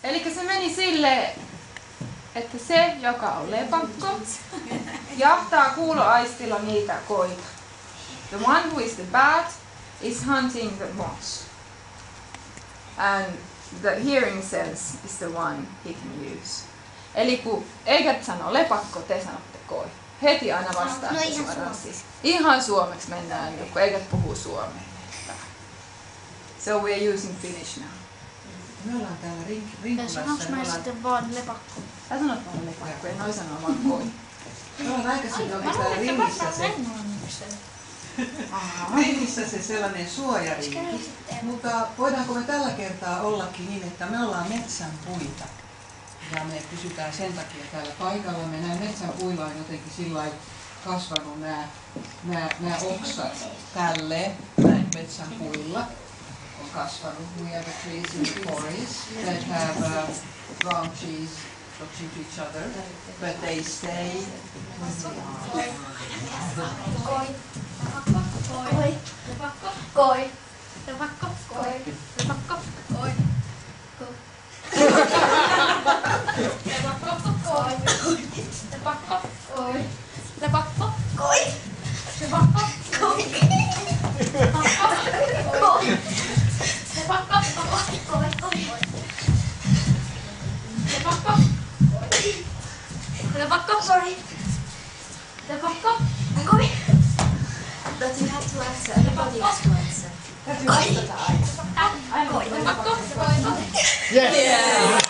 Eli se meni silleen, että se, joka on lepakko, jahtaa kuuloaistilla niitä koita. The one who is the bat is hunting the moths. And the hearing sense is the one he can use. Eli kun Eggert sanoo lepakko, te sanotte koi. Heti aina vastaan suoraan siis. Ihan suomeksi mennään, kun Eggert puhuu suomea. So we are using Finnish now. Me ollaan täällä Rinkulassa. Sanoinko mä sitten vaan lepakko? Sä sanot vaan lepakko ja noi sanoo vaan koi. Me ollaan aikaisemmin oltu täällä Ringissä se sellainen suojarinki. Mutta voidaanko me tällä kertaa ollakin niin, että me ollaan metsän puita. Ja me pysytään sen takia täällä paikalla. Me näin metsän puilla on jotenkin sillain kasvanut nämä oksat tälleen, näin metsän puilla on kasvanut. We have a trees in the forest that have branches touching to each other, but they stay. Koi. Koi. Koi. Lepakko. Koi. Lepakko. Koi. Lepakko. Koi. Lepakko. Koi. Lepakko. Koi. Lepakko. Koi. Koi. Lepakko. Koi. Lepakko. Lepakko. Sorry. Lepakko. Koi. But you have to answer. Everybody has to answer. Täytyy vastata aina. Lepakko. Yes!